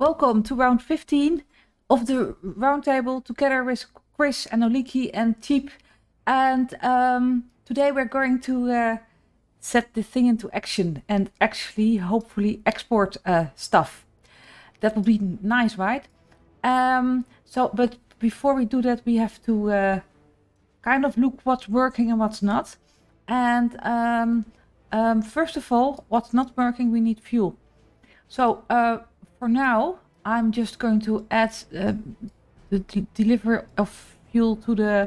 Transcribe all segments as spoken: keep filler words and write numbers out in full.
Welcome to round fifteen of the roundtable together with Chris and Oliki and Cheap. And um, today we're going to uh, set the thing into action and actually hopefully export uh, stuff. That would be nice, right? Um, so, but before we do that, we have to uh, kind of look what's working and what's not. And um, um, first of all, what's not working, we need fuel. So uh, for now, I'm just going to add uh, the de deliver of fuel to the,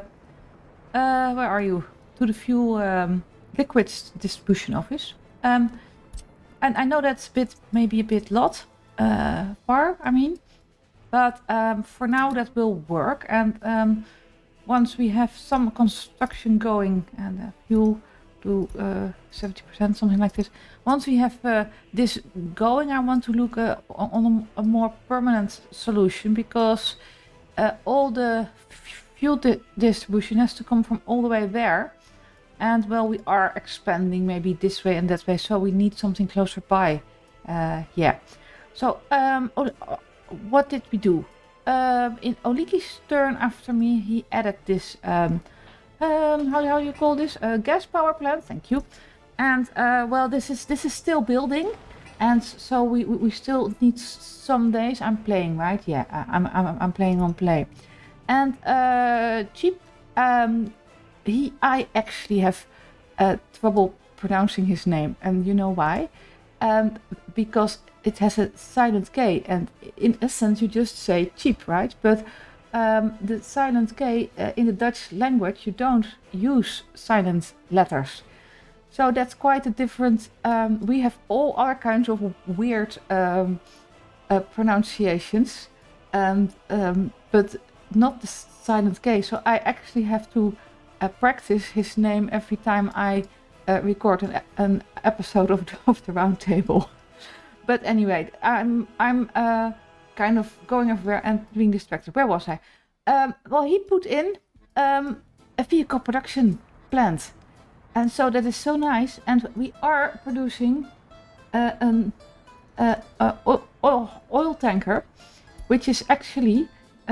uh, where are you? To the fuel um, liquids distribution office. Um, and I know that's a bit, maybe a bit lot, uh, far, I mean, but um, for now that will work. And um, once we have some construction going and uh, fuel to uh, seventy percent, something like this. Once we have uh, this going, I want to look uh, on a, a more permanent solution, because uh, all the fuel di distribution has to come from all the way there. And well, we are expanding maybe this way and that way, so we need something closer by. Uh, yeah. So um, what did we do? Uh, in Oliki's turn after me, he added this um, Um, how, how do you call this? A gas power plant, thank you. And uh, well, this is this is still building, and so we, we, we still need some days. I'm playing, right? Yeah, I'm I'm I'm playing on play. And uh, Cheap, um, he I actually have uh, trouble pronouncing his name, and you know why? Um, because it has a silent K, and in essence you just say Cheap, right? But Um, the silent K uh, in the Dutch language, you don't use silent letters, so that's quite a different. Um, we have all other kinds of weird um, uh, pronunciations, and um, but not the silent K. So I actually have to uh, practice his name every time I uh, record an, an episode of the, of the roundtable. But anyway, I'm I'm. Uh, kind of going everywhere and being distracted. Where was I? Um, well, he put in um, a vehicle production plant. And so that is so nice. And we are producing uh, an uh, uh, oil, oil tanker, which is actually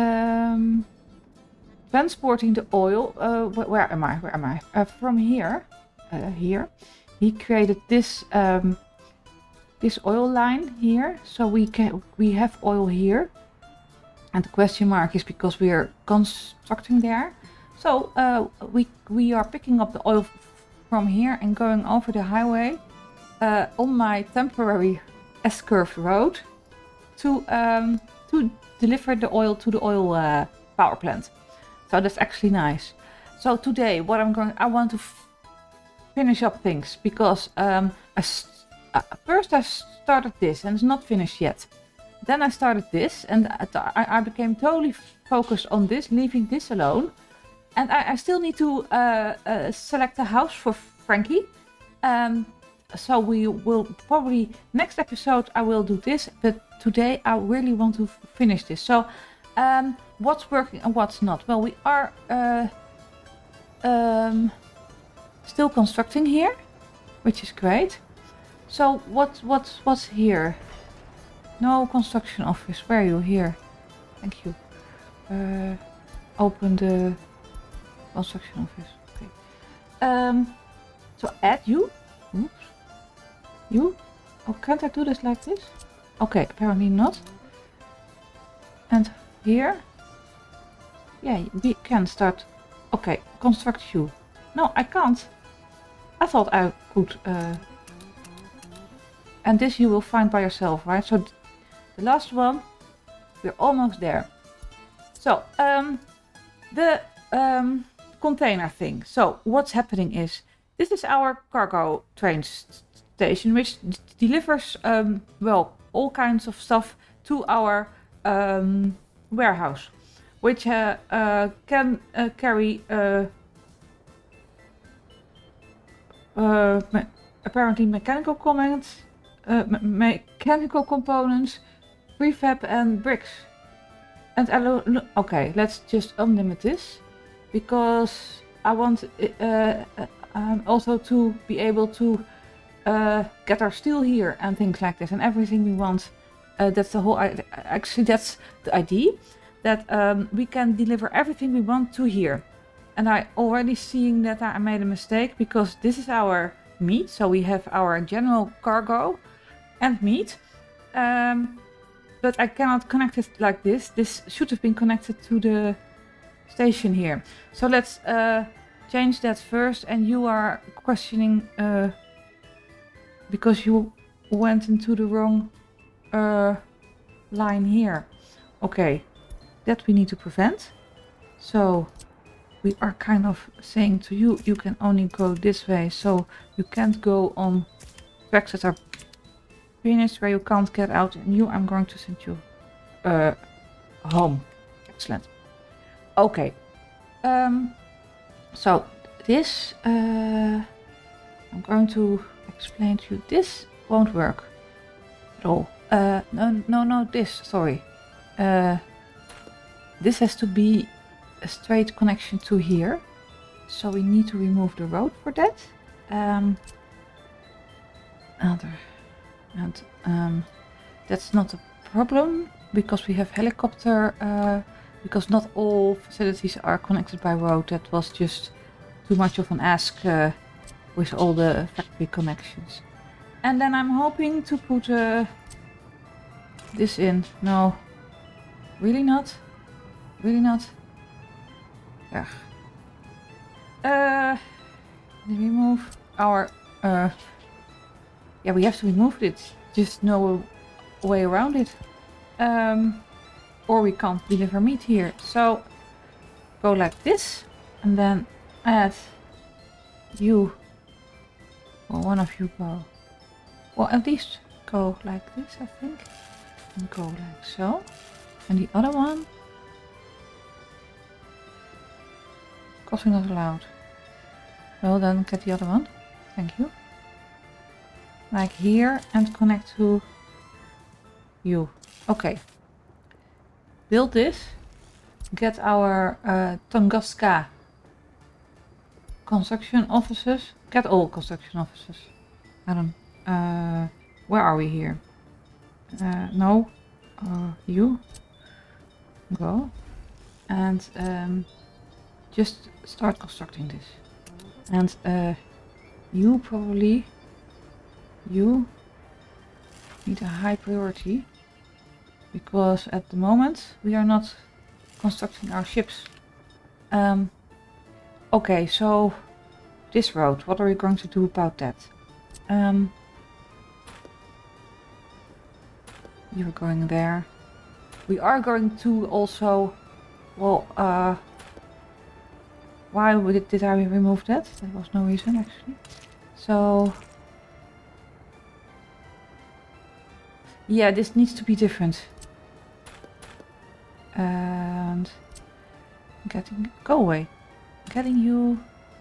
um, transporting the oil. Uh, wh where am I? Where am I? Uh, from here. Uh, here. He created this um, this oil line here, so we can we have oil here, and the question mark is because we are constructing there. So uh, we we are picking up the oil from here and going over the highway uh, on my temporary S-curved road to um, to deliver the oil to the oil uh, power plant. So that's actually nice. So today, what I'm going, I want to f finish up things, because um, I. Uh, first I started this and it's not finished yet. Then I started this and I, I became totally focused on this, leaving this alone. And I, I still need to uh, uh, select a house for Frankie. Um, so we will probably, next episode I will do this, but today I really want to finish this. So um, what's working and what's not? Well, we are uh, um, still constructing here, which is great. So what what's what's here? No construction office. Where are you? Here. Thank you. Uh, open the construction office. Okay. Um. So add you. Oops. You. Oh, can't I do this like this? Okay. Apparently not. And here. Yeah, we can start. Okay. Construct you. No, I can't. I thought I could. Uh, And this you will find by yourself, right? So the last one, we're almost there. So um, the um, container thing. So what's happening is, this is our cargo train station, which delivers, um, well, all kinds of stuff to our um, warehouse, which uh, uh, can uh, carry uh, uh, me apparently mechanical comments. Uh, me mechanical components, prefab and bricks. And okay, let's just unlimit this, because I want uh, um, also to be able to uh, get our steel here and things like this, and everything we want Uh, that's the whole, actually that's the idea, that um, we can deliver everything we want to here. And I already seeing that I made a mistake, because this is our meat. So we have our general cargo and meat. Um, but I cannot connect it like this. This should have been connected to the station here. So let's uh, change that first. And you are questioning uh, because you went into the wrong uh, line here. Okay, that we need to prevent. So we are kind of saying to you, you can only go this way. So you can't go on tracks that are finished where you can't get out. And you, I'm going to send you uh, home. Excellent. Okay. Um, so this, uh, I'm going to explain to you. This won't work at all. Uh, no, no, no, this, sorry. Uh, this has to be a straight connection to here. So we need to remove the road for that. Um, other, and um, that's not a problem because we have helicopter, uh, because not all facilities are connected by road. That was just too much of an ask uh, with all the factory connections. And then I'm hoping to put uh, this in. No, really not? Really not? Yeah. Uh, remove our... Uh, yeah, we have to remove it. Just no way around it. Um, or we can't deliver meat here. So, go like this. And then add you. Or one of you go. Well, at least go like this, I think. And go like so. And the other one. Crossing not allowed. Well, then get the other one. Thank you. Like here and connect to you. Okay. Build this. Get our uh, Tunguska construction offices. Get all construction offices. I don't. Uh, where are we here? Uh, no. Uh, you. Go. And um, just start constructing this. And uh, you probably. You need a high priority. Because at the moment we are not constructing our ships. Um, okay, so this road, what are we going to do about that? Um, you're going there. We are going to also, well, uh, why did, did I remove that? There was no reason actually. So, yeah, this needs to be different. And getting, go away, getting you,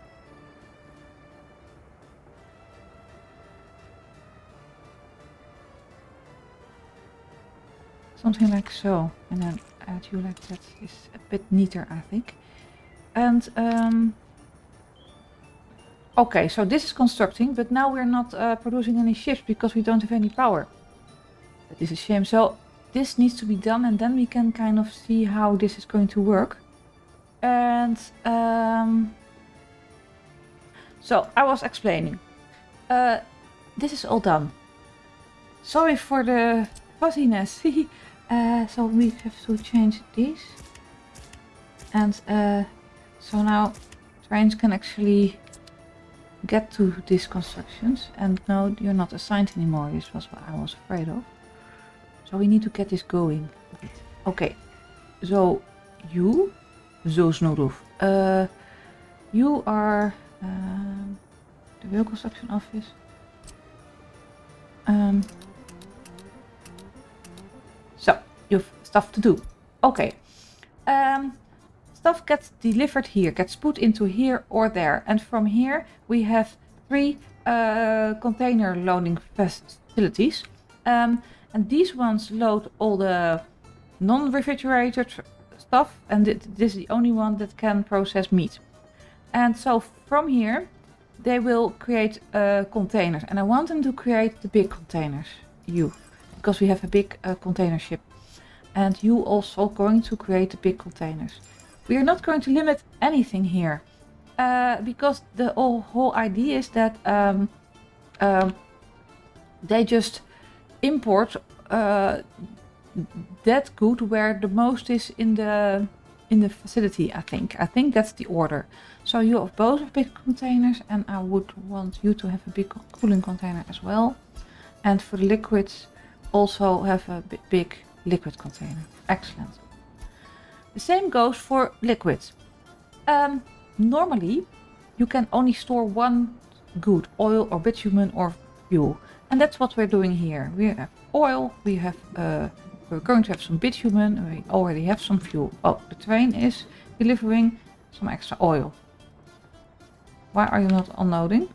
something like so, and then add you like that is a bit neater, I think. And um, okay, so this is constructing, but now we're not uh, producing any ships because we don't have any power. That is a shame. So this needs to be done, and then we can kind of see how this is going to work. And um, so I was explaining. Uh, this is all done. Sorry for the fuzziness. uh, so we have to change these. And uh, so now trains can actually get to these constructions. And no, you're not assigned anymore. This was what I was afraid of. So we need to get this going. Okay, so you, zo Snoeroof. Uh, you are um, the rail construction office. Um, so you have stuff to do. Okay, um, stuff gets delivered here, gets put into here or there, and from here we have three uh, container loading facilities. Um, And these ones load all the non-refrigerated stuff, and th this is the only one that can process meat. And so from here, they will create uh, containers, and I want them to create the big containers. You. because we have a big uh, container ship. And you also going to create the big containers. We are not going to limit anything here. Uh, because the whole, whole idea is that um, um, they just import uh, that good where the most is in the in the facility. I think. I think that's the order. So you have both big containers, and I would want you to have a big cooling container as well. And for the liquids, also have a big liquid container. Excellent. The same goes for liquids. Um, normally, you can only store one good, oil or bitumen or fuel. And that's what we're doing here. We have oil, we have, uh, we're going to have some bitumen, we already have some fuel. Oh, the train is delivering some extra oil. Why are you not unloading?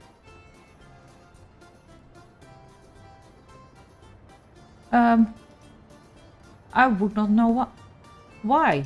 Um, I would not know what. Why?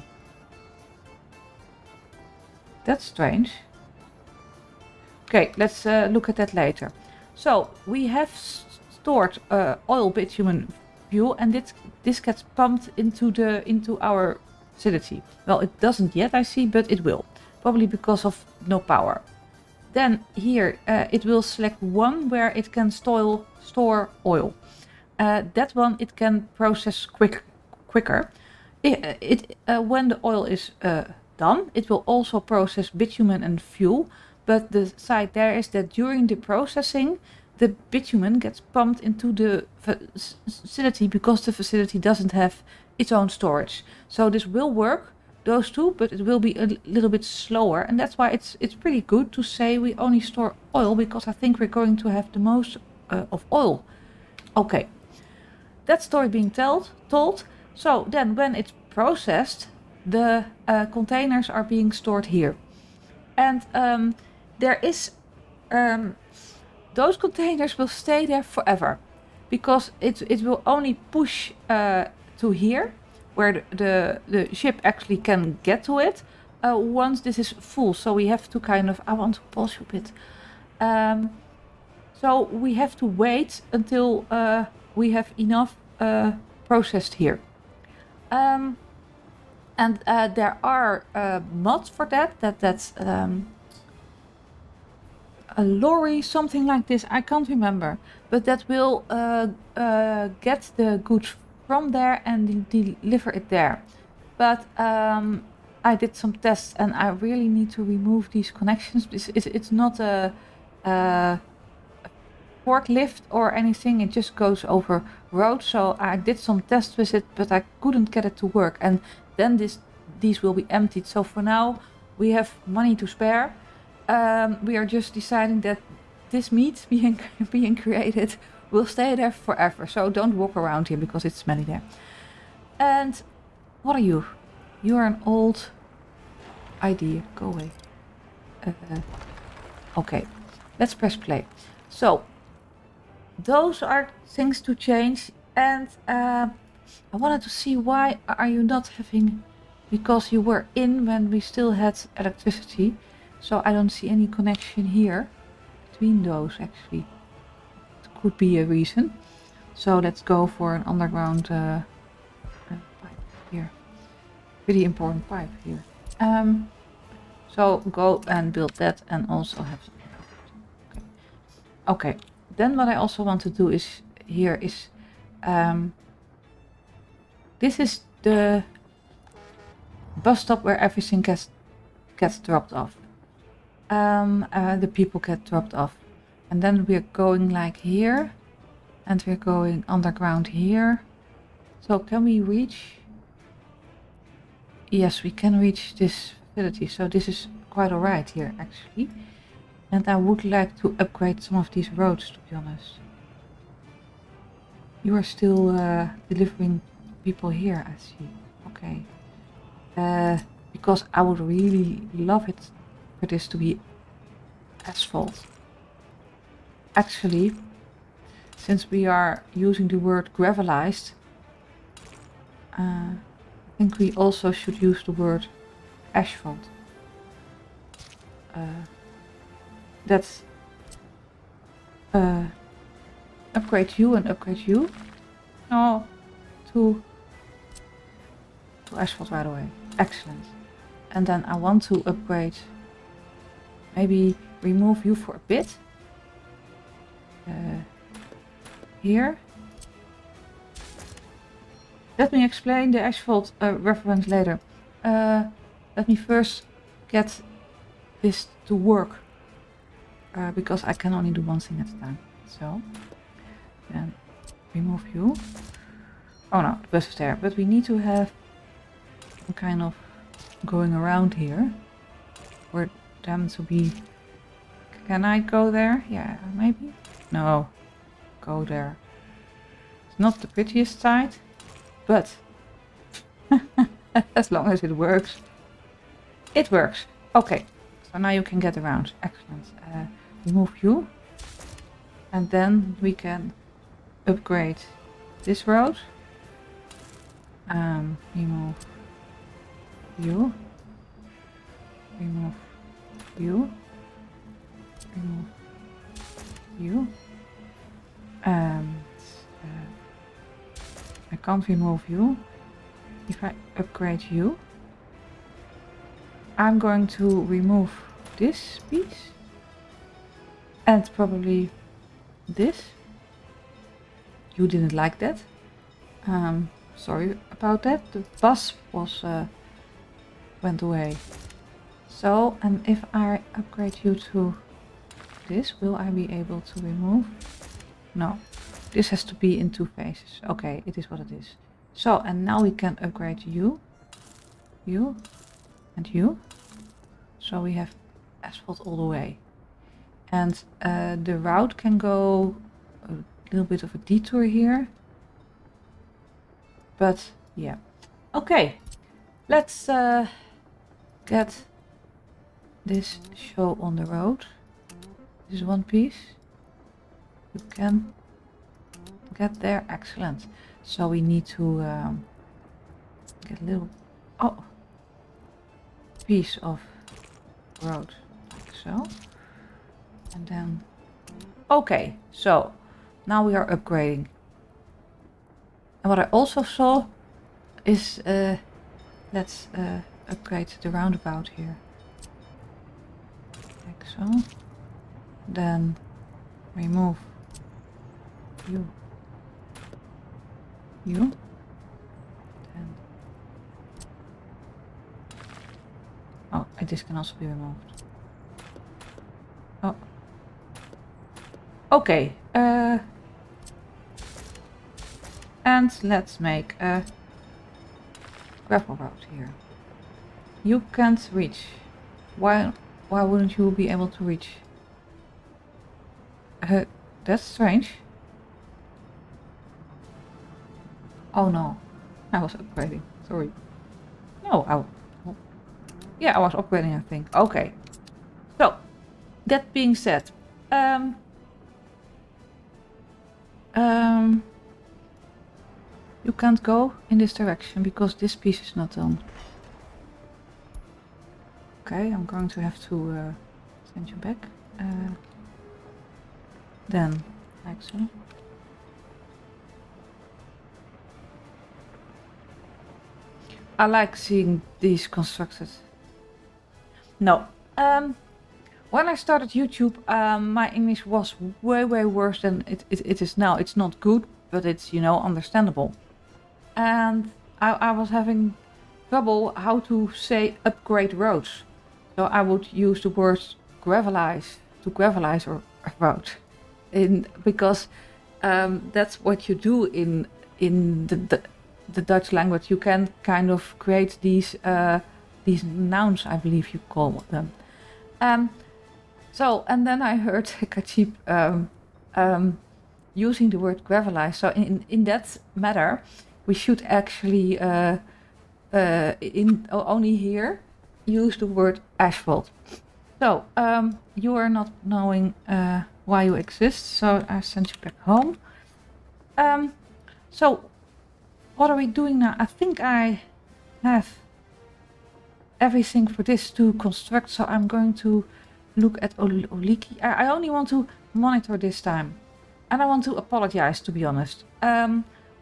That's strange. Okay, let's uh, look at that later. So we have stored uh, oil, bitumen, fuel, and this this gets pumped into the into our facility. Well, it doesn't yet, I see, but it will, probably because of no power. Then here uh, it will select one where it can store store oil. Uh, that one it can process quick quicker. It, it uh, when the oil is uh, done, it will also process bitumen and fuel. But the side there is that during the processing, the bitumen gets pumped into the facility because the facility doesn't have its own storage. So this will work, those two, but it will be a little bit slower. And that's why it's it's pretty good to say we only store oil, because I think we're going to have the most uh, of oil. Okay, that story being told, told. So then when it's processed, the uh, containers are being stored here. And um, there is, um, those containers will stay there forever, because it, it will only push uh, to here, where the, the, the ship actually can get to it, uh, once this is full. So we have to kind of, I want to pause you a bit. Um, so we have to wait until uh, we have enough uh, processed here. Um, and uh, there are uh, mods for that, that that's um, a lorry, something like this, I can't remember, but that will uh, uh, get the goods from there and de deliver it there. But um, I did some tests and I really need to remove these connections. It's, it's, it's not a, a forklift or anything, it just goes over road. So I did some tests with it, but I couldn't get it to work. And then this, these will be emptied. So for now we have money to spare. Um, we are just deciding that this meat being being created will stay there forever. So don't walk around here because it's smelly there. And what are you? You are an old idea. Go away. Uh, okay, let's press play. So those are things to change. And uh, I wanted to see, why are you not having, because you were in when we still had electricity. So I don't see any connection here between those, actually. It could be a reason. So let's go for an underground uh, uh, pipe here. Pretty important pipe here. Um, so go and build that and also have some. Okay. Okay. Then what I also want to do is here is um, this is the bus stop where everything gets gets dropped off. Um, uh, the people get dropped off, and then we're going like here, and we're going underground here. So can we reach? Yes, we can reach this facility. So this is quite alright here, actually. And I would like to upgrade some of these roads, to be honest. You are still uh, delivering people here, I see. Okay. Uh, because I would really love it for this to be asphalt. Actually, since we are using the word gravelized, uh, I think we also should use the word asphalt. Uh, that's uh, upgrade you and upgrade you. No, to, to asphalt right away. Excellent. And then I want to upgrade, maybe remove you for a bit. Uh, here. Let me explain the asphalt uh, reference later. Uh, let me first get this to work. Uh, because I can only do one thing at a time. So, then remove you. Oh no, the bus is there. But we need to have some kind of going around here. For them to be... Can I go there? Yeah, maybe? No. Go there. It's not the prettiest side. But as long as it works. It works. Okay. So now you can get around. Excellent. Uh, remove you. And then we can upgrade this road. Um, remove you. Remove you. Remove you. And uh, I can't remove you. If I upgrade you, I'm going to remove this piece. And probably this. You didn't like that. Um, sorry about that. The bus was uh, went away. So, and if I upgrade you to this, will I be able to remove? No. This has to be in two phases. Okay, it is what it is. So, and now we can upgrade you. You. And you. So we have asphalt all the way. And uh, the route can go a little bit of a detour here. But yeah. Okay. Let's uh, get this show on the road. This is one piece. You can get there. Excellent. So we need to um, get a little oh piece of road like so. And then, okay, so now we are upgrading. And what I also saw is, uh, let's uh, upgrade the roundabout here. Like so. Then remove you. You. Then. Oh, this can also be removed. Oh. Okay, uh, and let's make a gravel road here. You can't reach. Why? Why wouldn't you be able to reach? Uh, that's strange. Oh no, I was upgrading. Sorry. No, I. Yeah, I was upgrading. I think. Okay. So, that being said, um. Um, you can't go in this direction because this piece is not done. Okay, I'm going to have to uh, send you back. Uh, then, like so. I like seeing these constructed. No. Um, When I started YouTube, um, my English was way, way worse than it, it, it is now. It's not good, but it's, you know, understandable. And I, I was having trouble how to say upgrade roads. So I would use the word gravelize, to gravelize a road. In, because um, that's what you do in, in the, the, the Dutch language. You can kind of create these, uh, these nouns, I believe you call them. Um, So, and then I heard Kachip um, um, using the word gravelize. So in, in that matter, we should actually, uh, uh, in only here, use the word asphalt. So, um, you are not knowing uh, why you exist, so I sent you back home. Um, so, what are we doing now? I think I have everything for this to construct, so I'm going to look at Ol Oliki. I, I only want to monitor this time. And I want to apologize, to be honest. Um,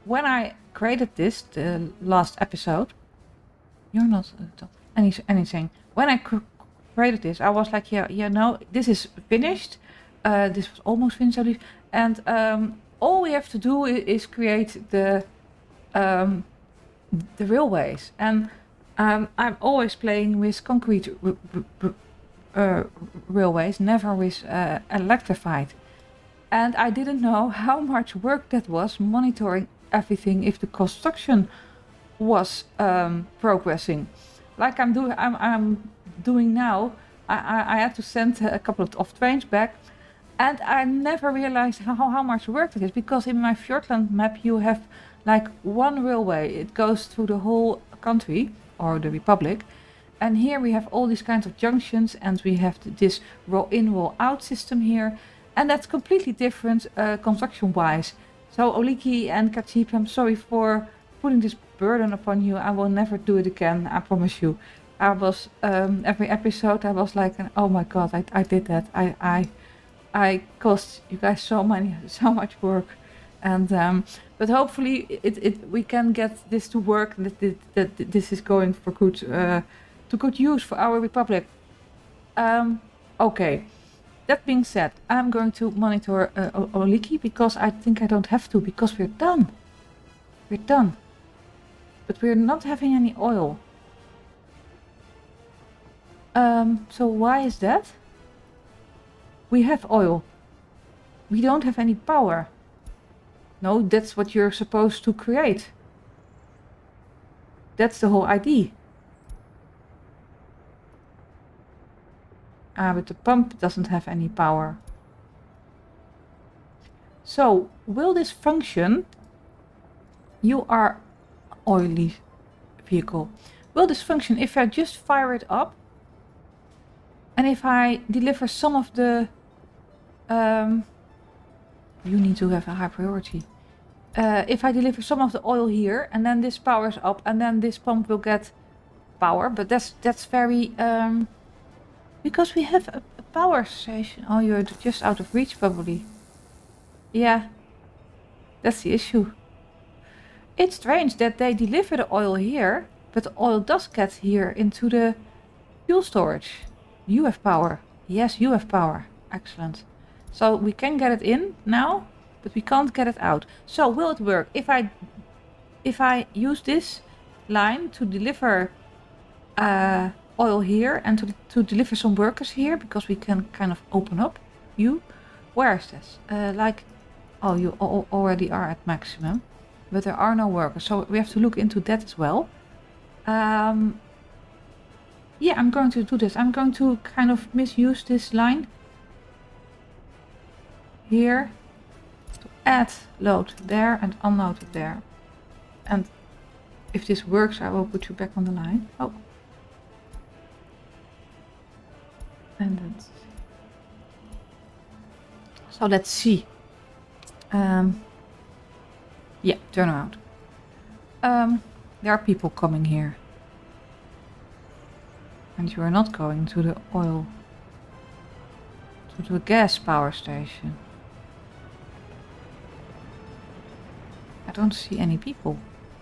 when I created this, the last episode, you're not uh, any, anything. When I cr created this, I was like, yeah, yeah, no, this is finished. Uh, this was almost finished, I believe. And um, all we have to do is, is create the um, the railways. And um, I'm always playing with concrete uh, railways, never with uh, electrified. And I didn't know how much work that was monitoring everything if the construction was um, progressing. Like I'm doing, I'm, I'm doing now. I, I, I had to send a couple of, of trains back, and I never realized how, how much work it is, because in my Fjordland map you have like one railway. It goes through the whole country or the republic, and here we have all these kinds of junctions, and we have this roll in, roll out system here, and that's completely different uh, construction wise. So Oliki and Kachip, I'm sorry for putting this burden upon you. I will never do it again, I promise you. I was um, every episode I was like, oh my god, I, I did that. I I I caused you guys so many so much work, and um, but hopefully it, it we can get this to work. That that, that this is going for good uh, to good use for our republic. Um, okay. That being said, I'm going to monitor uh, Oliki, because I think I don't have to, because we're done. We're done. But we're not having any oil. Um, so why is that? We have oil. We don't have any power. No, that's what you're supposed to create. That's the whole idea. Ah, but the pump doesn't have any power. So, will this function? You are oily vehicle. Will this function if I just fire it up? And if I deliver some of the... Um, you need to have a high priority. Uh, if I deliver some of the oil here, and then this powers up, and then this pump will get power. But that's that's very... Um, because we have a, a power station. Oh, you're just out of reach probably. Yeah. That's the issue. It's strange that they deliver the oil here, but the oil does get here into the fuel storage. You have power. Yes, you have power. Excellent. So we can get it in now, but we can't get it out. So will it work if I if I use this line to deliver uh, oil here and to, to deliver some workers here, because we can kind of open up you? Where is this? Uh, like, oh, you al already are at maximum, but there are no workers, so we have to look into that as well. Um, yeah, I'm going to do this. I'm going to kind of misuse this line here to add load there and unload it there. And if this works, I will put you back on the line. Oh. And that's... So let's see. Um, yeah, turn around. Um, there are people coming here. And you are not going to the oil, to the gas power station. I don't see any people.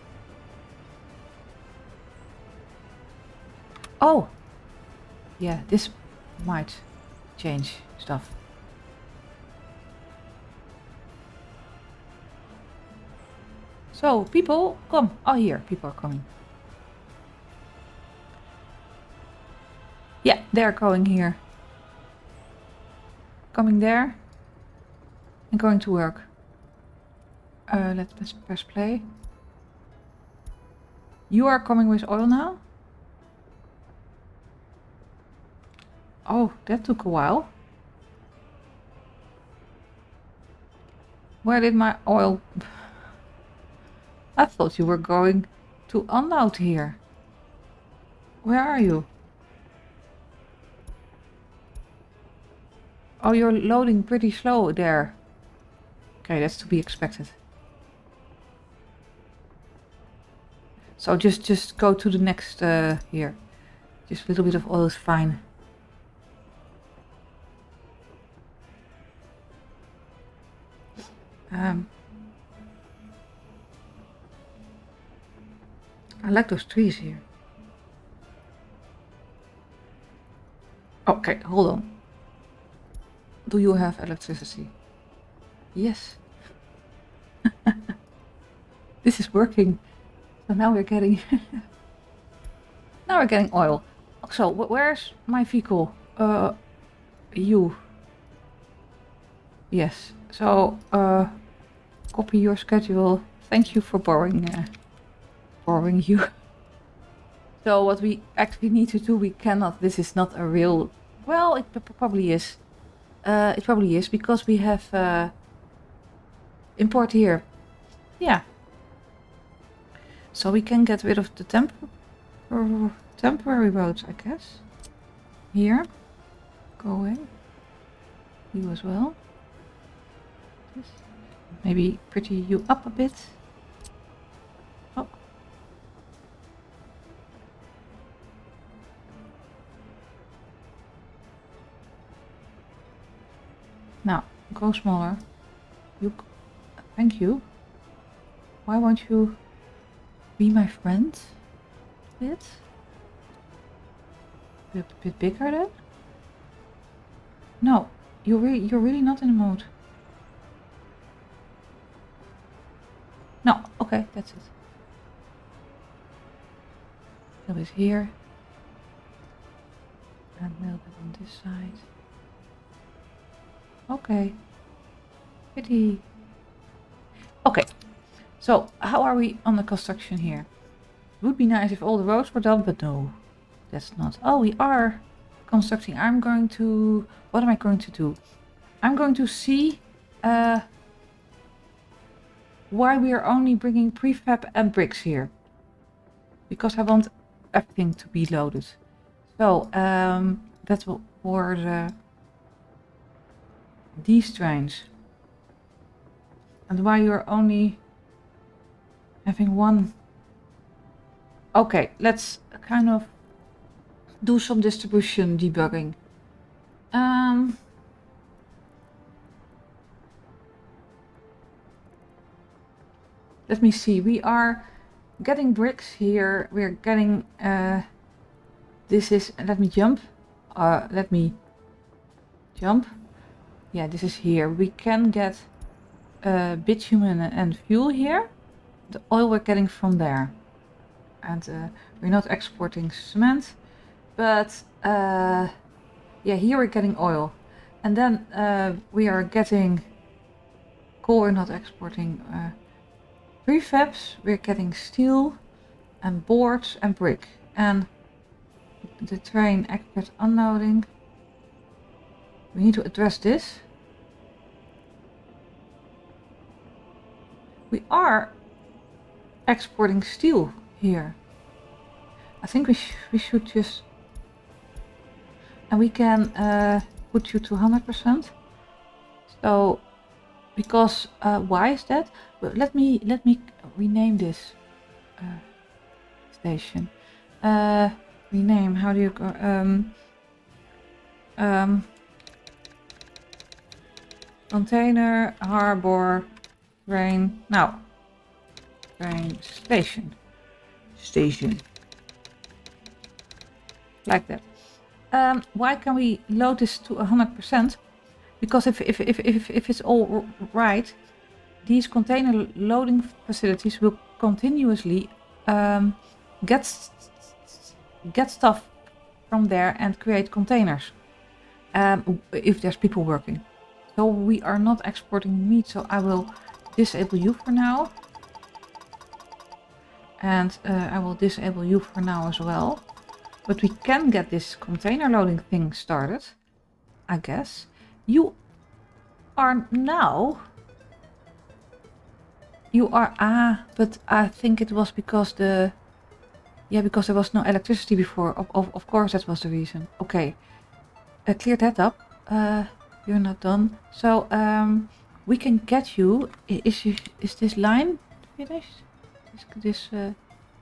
Oh! Yeah, this might change stuff. So, people, come. Oh, here, people are coming. Yeah, they're going here. Coming there. And going to work. Uh, let's, let's press play. You are coming with oil now? Oh, that took a while. Where did my oil... I thought you were going to unload here. Where are you? Oh, you're loading pretty slow there. Okay, that's to be expected. So just just go to the next uh, here. Just a little bit of oil is fine. Um, I like those trees here. Okay, hold on. Do you have electricity? Yes. This is working. So now we're getting... now we're getting oil. So, wh where's my vehicle? Uh, you. Yes. So, uh, copy your schedule. Thank you for borrowing, uh, borrowing you. So what we actually need to do, we cannot, this is not a real, well, it probably is. Uh, it probably is, because we have uh, import here. Yeah. So we can get rid of the temp temporary roads, I guess. Here. Go away. You as well. This. Maybe pretty you up a bit. Oh. Now, go smaller. You, thank you. Why won't you be my friend? A bit? A bit bigger then? No, you're really, you're really not in the mood. No, okay, that's it. A little bit here. And a little bit on this side. Okay. Pretty. Okay. So, how are we on the construction here? It would be nice if all the roads were done, but no. That's not. Oh, we are constructing. I'm going to... What am I going to do? I'm going to see uh, why we are only bringing prefab and bricks here. Because I want everything to be loaded. So, um, that's what for the... these trains. And why you're only having one. Okay, let's kind of do some distribution debugging. Um, let me see. We are getting bricks here. We're getting uh, this is. Let me jump. Uh, let me jump. Yeah, this is here. We can get uh, bitumen and fuel here. The oil we're getting from there. And uh, we're not exporting cement. But uh, yeah, here we're getting oil. And then uh, we are getting coal. We're not exporting uh, prefabs. We're getting steel and boards and brick. And the train export unloading. We need to address this. We are exporting steel here. I think we, sh we should just... And we can uh, put you to one hundred percent. So, because... Uh, why is that? Well, let me, let me rename this uh, station. Uh, rename, how do you go? Um, um, Container, harbor, train, now, train station, station, like that. Um, why can we load this to one hundred percent? Because if, if, if, if, if it's all right, these container loading facilities will continuously um, get, get stuff from there and create containers, um, if there's people working. So we are not exporting meat, so I will disable you for now. And uh, I will disable you for now as well. But we can get this container loading thing started, I guess. You are now... You are... Ah, but I think it was because the... Yeah, because there was no electricity before. Of, of, of course that was the reason. Okay. Uh, clear that up. Uh... You're not done. So um, we can get you. Is you, is this line finished? Is this? Uh...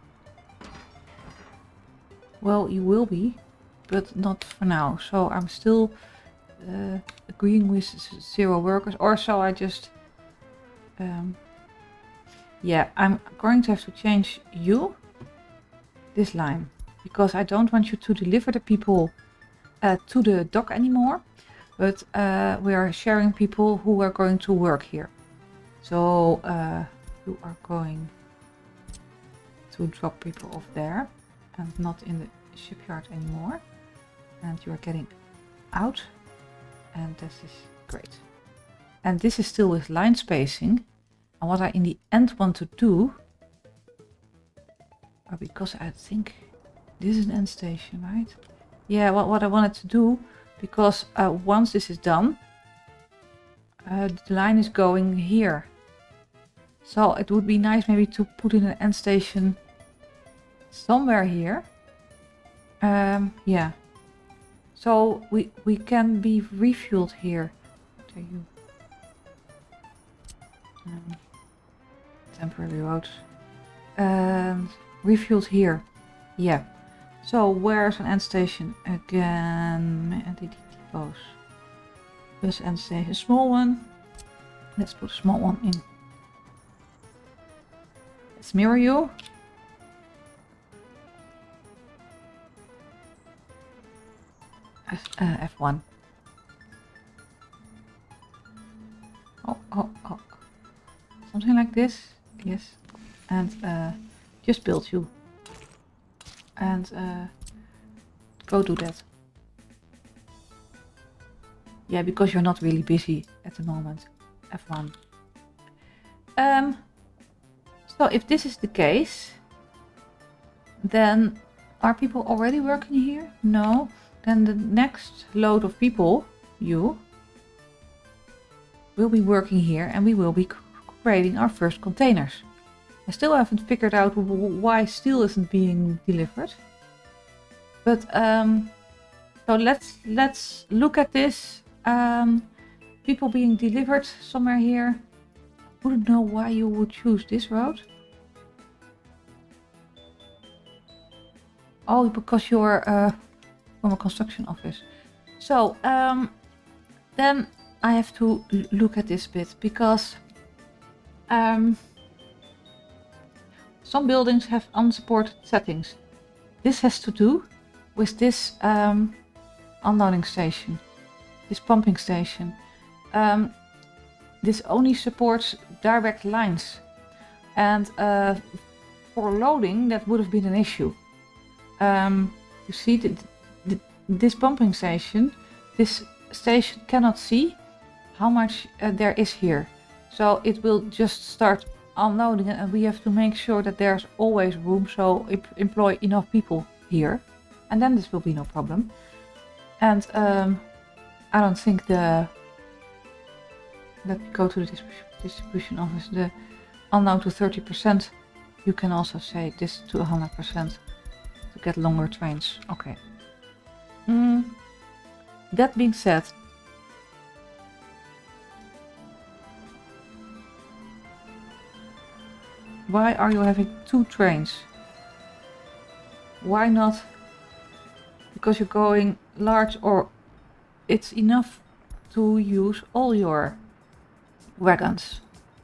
Well, you will be, but not for now. So I'm still uh, agreeing with zero workers. Or so I just. Um, yeah, I'm going to have to change you this line. Because I don't want you to deliver the people uh, to the dock anymore. But uh, we are sharing people who are going to work here. So uh, you are going to drop people off there. And not in the shipyard anymore. And you are getting out. And this is great. And this is still with line spacing. And what I in the end want to do, uh, because I think this is an end station, right? Yeah, what, what I wanted to do, because uh, once this is done, uh, the line is going here. So it would be nice maybe to put in an end station somewhere here. Um, yeah. So we, we can be refueled here. What are you? Um, temporary roads. And refueled here. Yeah. So where's an end station? Again, N T D depots. Bus end station. Small one. Let's put a small one in. Let's mirror you. F, uh, F one. Oh, oh, oh. Something like this. Yes. And uh, just build you. And uh, go do that. Yeah, because you're not really busy at the moment. F one. Um, so if this is the case, then are people already working here? No. Then the next load of people, you, will be working here and we will be creating our first containers. I still haven't figured out why steel isn't being delivered. But um, so let's let's look at this. Um, people being delivered somewhere here. I wouldn't know why you would choose this road. Oh, because you're uh, from a construction office. So um, then I have to look at this bit because um, some buildings have unsupported settings. This has to do with this um, unloading station, this pumping station. Um, this only supports direct lines, and uh, for loading that would have been an issue. Um, you see, the, the, this pumping station, this station cannot see how much uh, there is here. So it will just start unloading it, and we have to make sure that there's always room, so employ enough people here. And then this will be no problem. And um, I don't think the... Let me go to the distribution office. The unload to thirty percent. You can also say this to one hundred percent to get longer trains. Okay. Mm. That being said, why are you having two trains? Why not? Because you're going large, or it's enough to use all your wagons.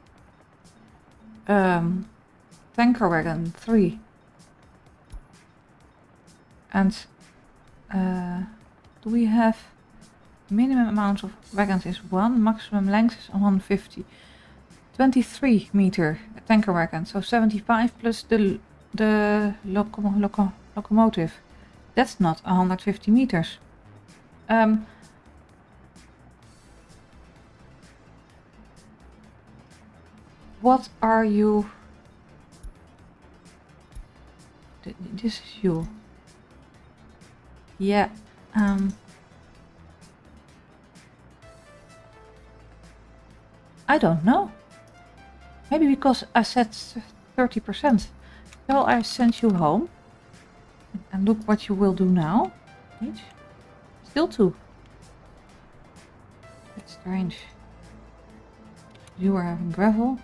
Um, tanker wagon three. And uh, do we have minimum amount of wagons is one, maximum length is one hundred fifty. twenty-three meter tanker wagon, so seventy-five plus the the loco loco locomotive. That's not one hundred fifty meters. Um, what are you? This is you. Yeah. Um. I don't know. Maybe because I said thirty percent. So I sent you home. And look what you will do now. Each. Still two. That's strange. You are having gravel.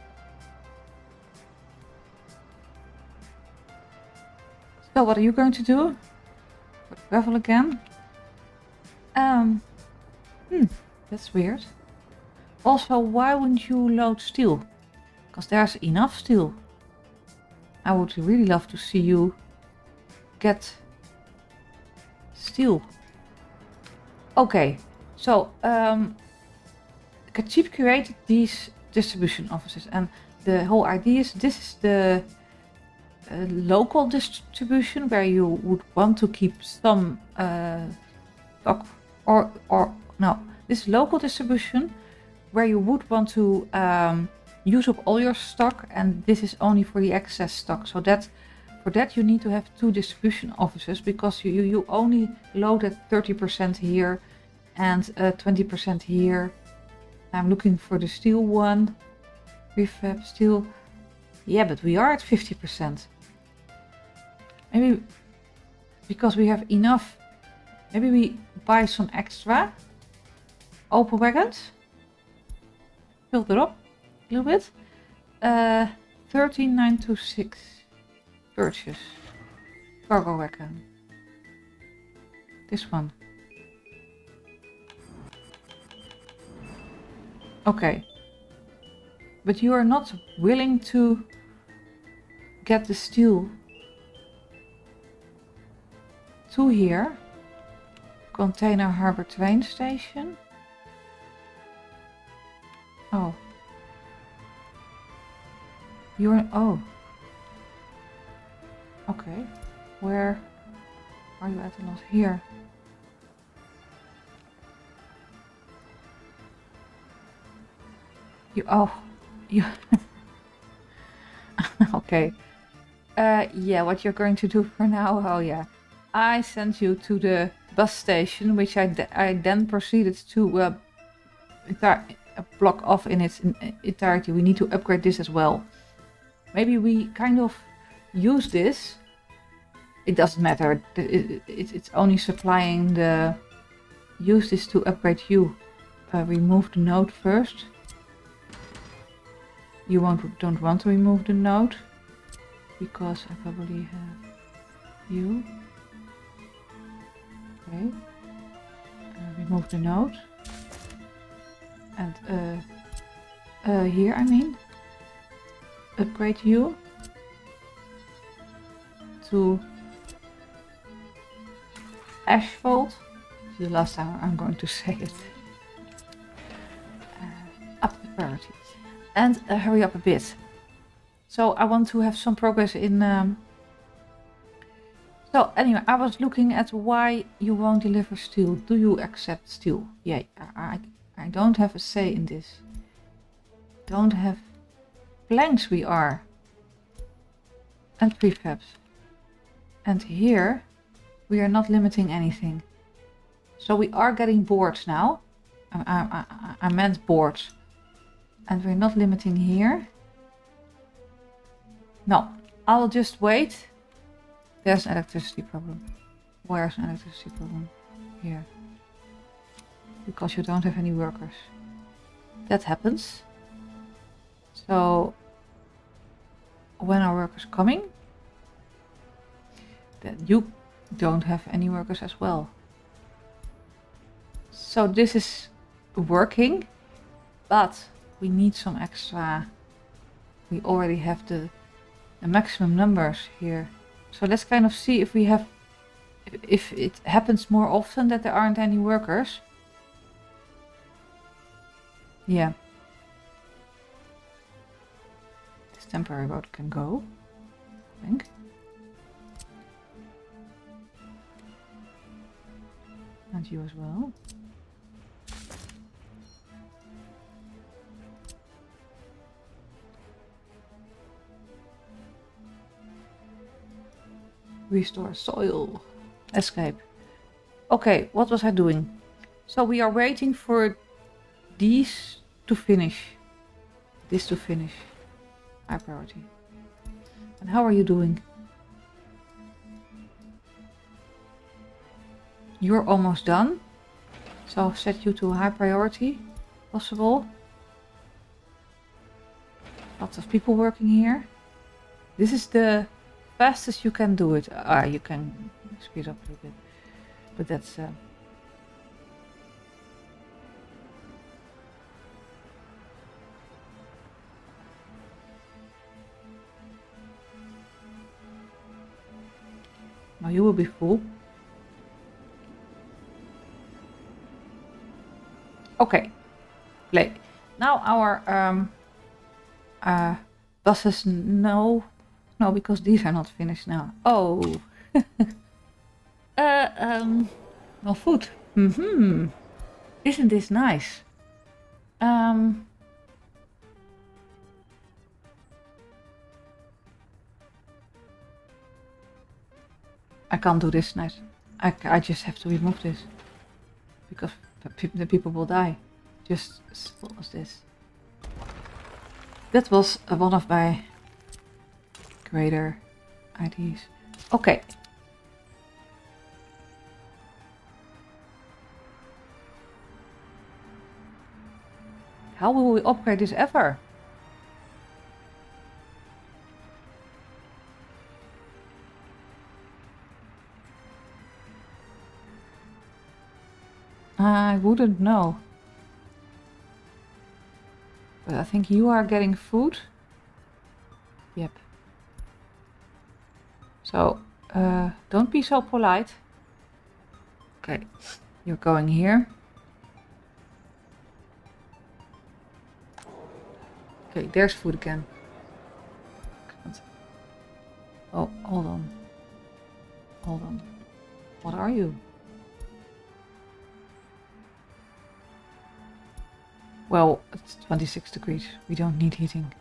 So what are you going to do? For the gravel again? Um. Hmm. That's weird. Also, why wouldn't you load steel? Because there's enough steel. I would really love to see you get steel. Okay, so um, Khajiit created these distribution offices, and the whole idea is this is the uh, local distribution where you would want to keep some uh, stock, or or no, this local distribution where you would want to um, use up all your stock, and this is only for the excess stock. So that for that you need to have two distribution offices, because you, you, you only load at thirty percent here and uh, twenty percent here. I'm looking for the steel one. Prefab steel. Yeah, but we are at fifty percent. Maybe because we have enough. Maybe we buy some extra open wagons. Build it up a little bit. Uh, thirteen nine two six. Purchase. Cargo wagon. This one. Okay. But you are not willing to get the steel to here. Container Harbor train station. Oh. You're... oh. Okay. Where are you at? Not here. You... oh. You... okay. Uh, yeah, what you're going to do for now? Oh yeah. I sent you to the bus station, which I, I then proceeded to uh, uh, block off in its entirety. We need to upgrade this as well. Maybe we kind of use this. It doesn't matter. It, it, it, it's only supplying the... use this to upgrade you. Uh, remove the node first. You won't, don't want to remove the node, because I probably have you. Okay. Uh, remove the node. And uh, uh, here, I mean, upgrade you to asphalt. This is the last time I'm going to say it. Uh, up the priority. And uh, hurry up a bit. So I want to have some progress in... Um... So anyway, I was looking at why you won't deliver steel. Do you accept steel? Yeah, I, I don't have a say in this. Don't have planks we are. And prefabs. And here we are not limiting anything. So we are getting boards now. I, I, I, I meant boards. And we're not limiting here. No, I'll just wait. There's an electricity problem. Where's an electricity problem? Here. Because you don't have any workers. That happens. So, when are workers coming? Then you don't have any workers as well. So this is working, but we need some extra. We already have the, the maximum numbers here. So let's kind of see if we have, if it happens more often that there aren't any workers. Yeah. This temporary road can go, I think. And you as well. Restore soil. Escape. Okay, what was I doing? So we are waiting for these to finish. This to finish. High priority. And how are you doing? You're almost done. So I'll set you to high priority. Possible. Lots of people working here. This is the fastest you can do it. Ah, you can speed up a little bit, but that's uh... Now you will be full. Okay, play. Now our um, uh, buses, no, no, because these are not finished now. Oh, uh, um, no food. Mm-hmm. Isn't this nice? Um, I can't do this nice. I, I just have to remove this because the people will die. Just what was this? That was one of my greater ideas. Okay. How will we upgrade this ever? I wouldn't know. But I think you are getting food. Yep. So, uh, don't be so polite. Okay, you're going here. Okay, there's food again. Oh, hold on. Hold on. What are you? Well, it's twenty-six degrees. We don't need heating.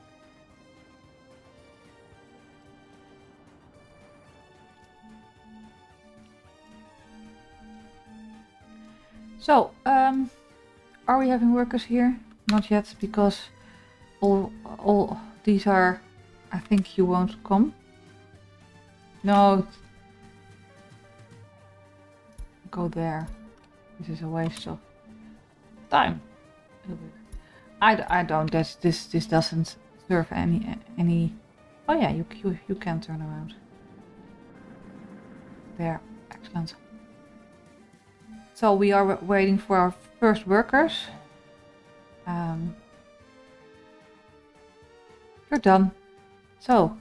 So, um, are we having workers here? Not yet, because all, all these are, I think you won't come. No. Go there. This is a waste of time. I, I don't, this, this, this doesn't serve any, any, oh yeah, you, you, you can turn around. There, excellent. So we are waiting for our first workers. Um, you're done. So,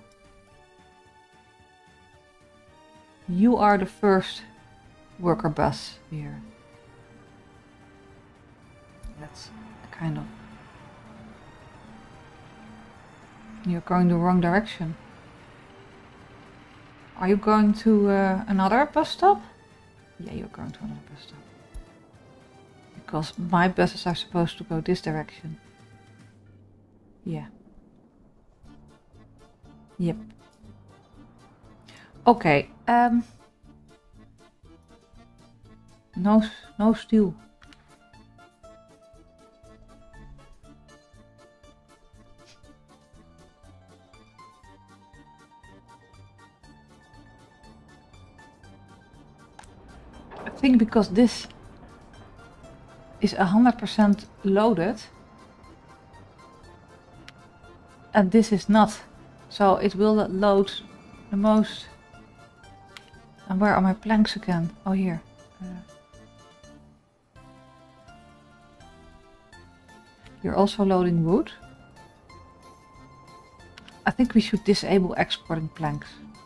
you are the first worker bus here. That's kind of... You're going the wrong direction. Are you going to uh, another bus stop? Yeah, you're going to another bus stop. Because my buses are supposed to go this direction. Yeah. Yep. Okay. Um. No, no steel. I think because this is one hundred percent loaded and this is not, so it will load the most. And where are my planks again? Oh, here. Uh, you're also loading wood. I think we should disable exporting planks.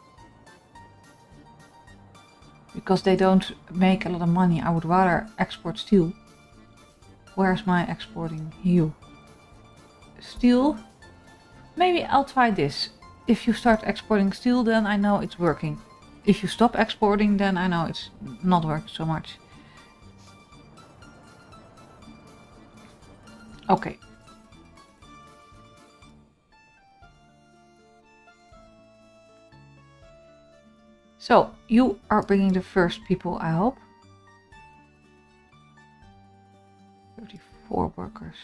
Because they don't make a lot of money. I would rather export steel. Where's my exporting? You. Steel. Maybe I'll try this. If you start exporting steel, then I know it's working. If you stop exporting, then I know it's not working so much. Okay. So, you are bringing the first people, I hope. thirty-four workers.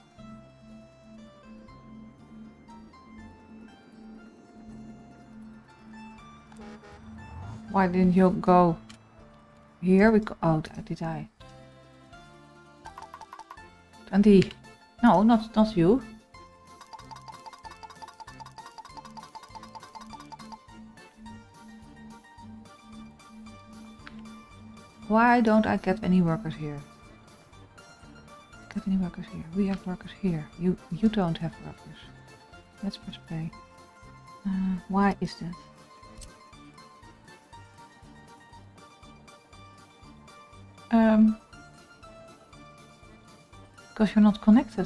Why didn't you go here? We go oh, did I? twenty. No, not, not you. Why don't I get any workers here? Get any workers here? We have workers here. You you don't have workers. Let's press play. Uh, why is that? Um, because you're not connected.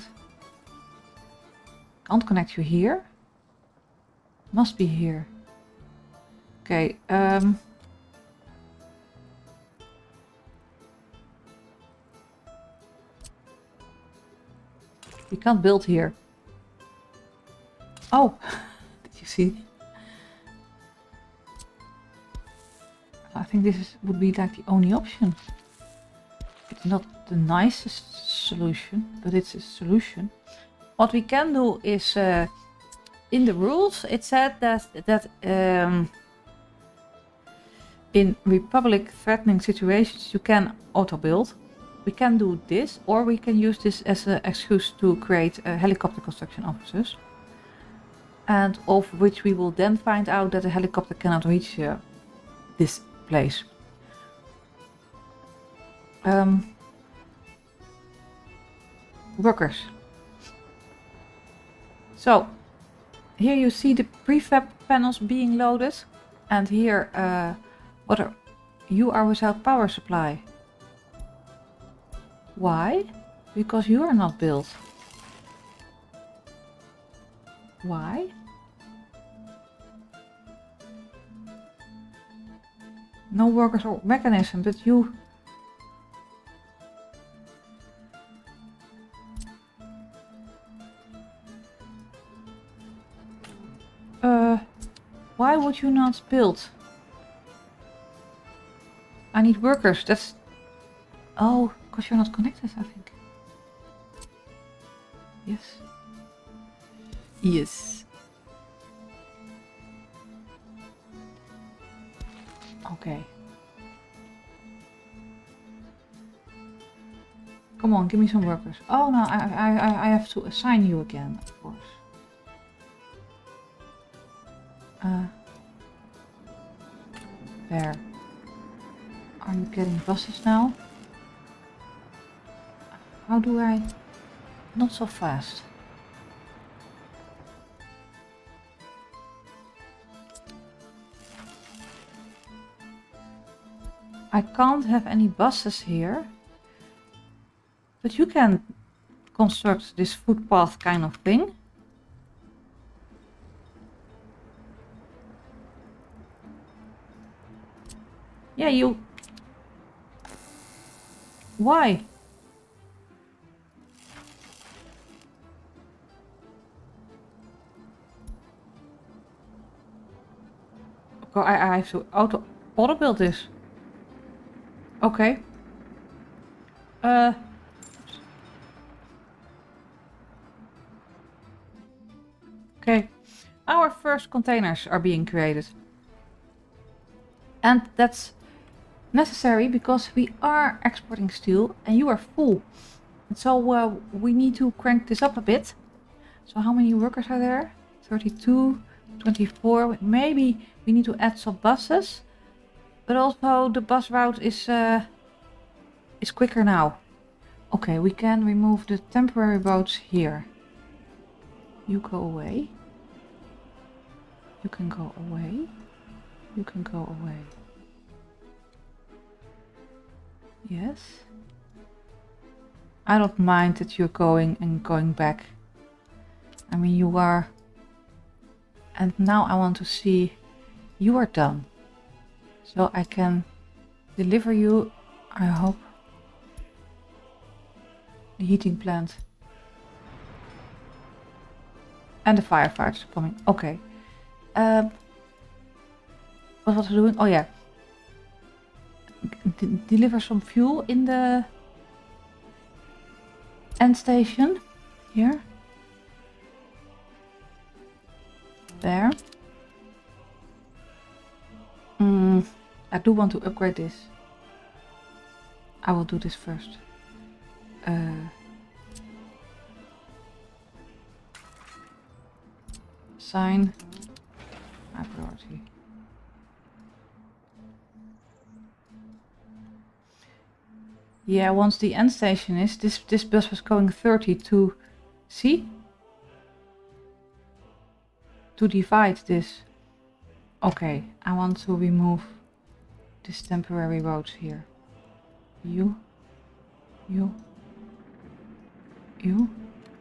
Can't connect you here. Must be here. Okay. Um, we can't build here. Oh, did you see? I think this is, would be like the only option. It's not the nicest solution, but it's a solution. What we can do is, uh, in the rules, it said that that um, in Republic threatening situations you can auto build. We can do this, or we can use this as an excuse to create uh, helicopter construction offices, and of which we will then find out that the helicopter cannot reach uh, this place. Um, workers. So here you see the prefab panels being loaded, and here uh, what are you are without power supply. Why? Because you are not built. Why? No workers or mechanism, but you... Uh, why would you not build? I need workers, that's... Oh, because you're not connected, I think. Yes. Yes. Okay. Come on, give me some workers. Oh no, I, I, I have to assign you again, of course. Uh, there. Are you getting buses now? How do I... Not so fast. I can't have any buses here. But you can construct this footpath kind of thing. Yeah, you... Why? I, I have to auto, auto build this. Okay. Uh... Okay. Our first containers are being created. And that's necessary because we are exporting steel and you are full. And so uh, we need to crank this up a bit. So how many workers are there? thirty-two, twenty-four. Maybe we need to add some buses. But also the bus route is, uh, is quicker now. Okay, we can remove the temporary boats here. You go away. You can go away. You can go away. Yes. I don't mind that you're going and going back. I mean, you are... And now I want to see... You are done. So I can deliver you, I hope, the heating plant. And the firefighters are coming. Okay. Um, what was I doing? Oh yeah. D deliver some fuel in the end station. Here. There. Mm, I do want to upgrade this. I will do this first. Uh, sign. My priority. Yeah, once the end station is, this this bus was going thirty to, see? To divide this. Okay, I want to remove this temporary roads here. You. You. You.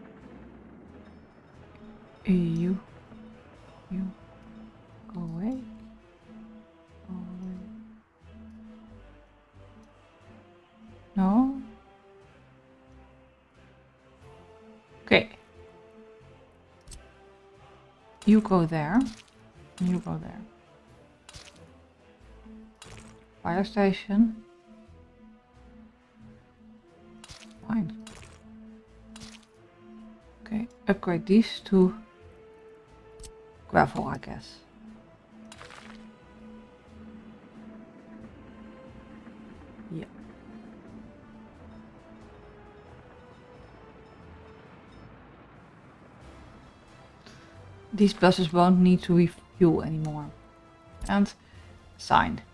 You. You. Go away. Go away. No. Okay. You go there. You go there. Fire station. Fine. Okay, upgrade these to gravel, I guess. Yeah. These buses won't need to refuel anymore. And signed.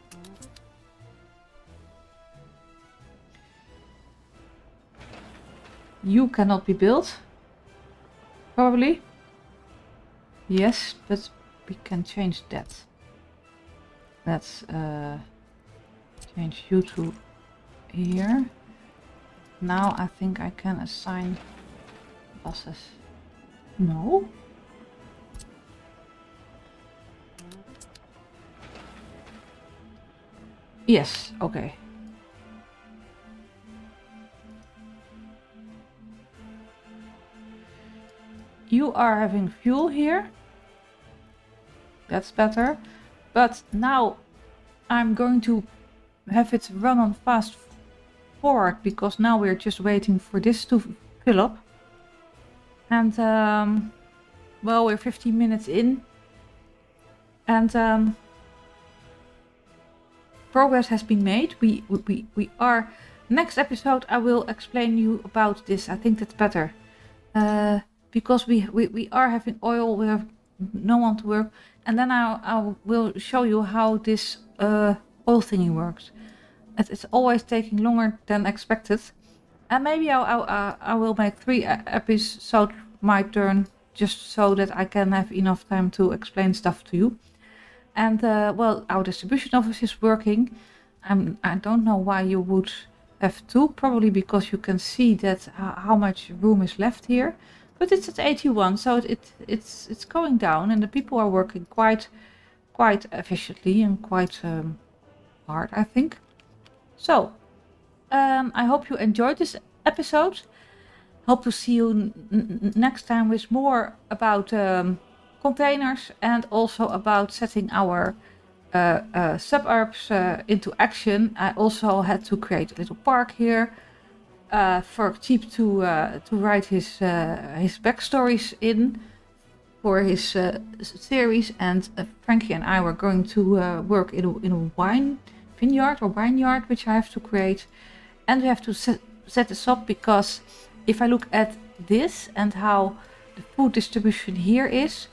You cannot be built. Probably. Yes, but we can change that. Let's uh, change you to here. Now I think I can assign buses. No? Yes, okay. You are having fuel here. That's better. But now I'm going to have it run on fast forward because now we're just waiting for this to fill up. And um, well, we're fifteen minutes in. And um, progress has been made. We, we, we are... Next episode I will explain you about this. I think that's better. Uh... Because we, we, we are having oil, we have no one to work. And then I, I will show you how this uh, oil thingy works. It, it's always taking longer than expected. And maybe I, I, I will make three episodes my turn. Just so that I can have enough time to explain stuff to you. And uh, well, our distribution office is working. Um, I don't know why you would have two. Probably because you can see that uh, how much room is left here. But it's at eighty-one, so it, it it's it's going down, and the people are working quite quite efficiently and quite um, hard, I think. So um, I hope you enjoyed this episode. Hope to see you n n next time with more about um, containers and also about setting our uh, uh, suburbs uh, into action. I also had to create a little park here. Uh, for Cheap to uh, to write his uh, his backstories in for his uh, series, and uh, Frankie and I were going to uh, work in a, in a wine vineyard or vineyard, which I have to create, and we have to set, set this up because if I look at this and how the food distribution here is,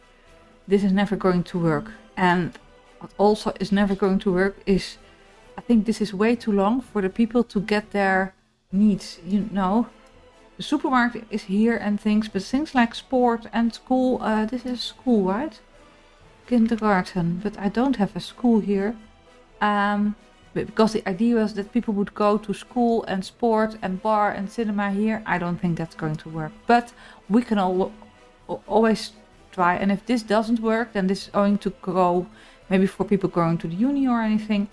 this is never going to work. And what also is never going to work is, I think this is way too long for the people to get their needs, you know. The supermarket is here and things, but things like sport and school, uh, this is school, right? Kindergarten, but I don't have a school here. Um, because the idea was that people would go to school and sport and bar and cinema here. I don't think that's going to work, but we can al always try. And if this doesn't work, then this is going to go maybe for people going to the uni or anything,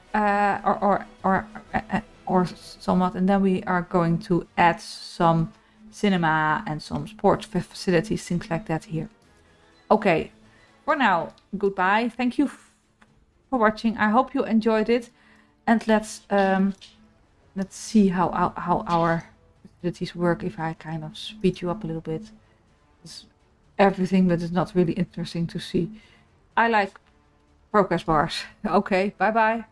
uh, or, or, or uh, or somewhat, and then we are going to add some cinema and some sports facilities, things like that here. Okay, for now, goodbye. Thank you for watching. I hope you enjoyed it, and let's um, let's see how, how how our facilities work. If I kind of speed you up a little bit, it's everything, but it's not really interesting to see. I like progress bars. Okay, bye bye.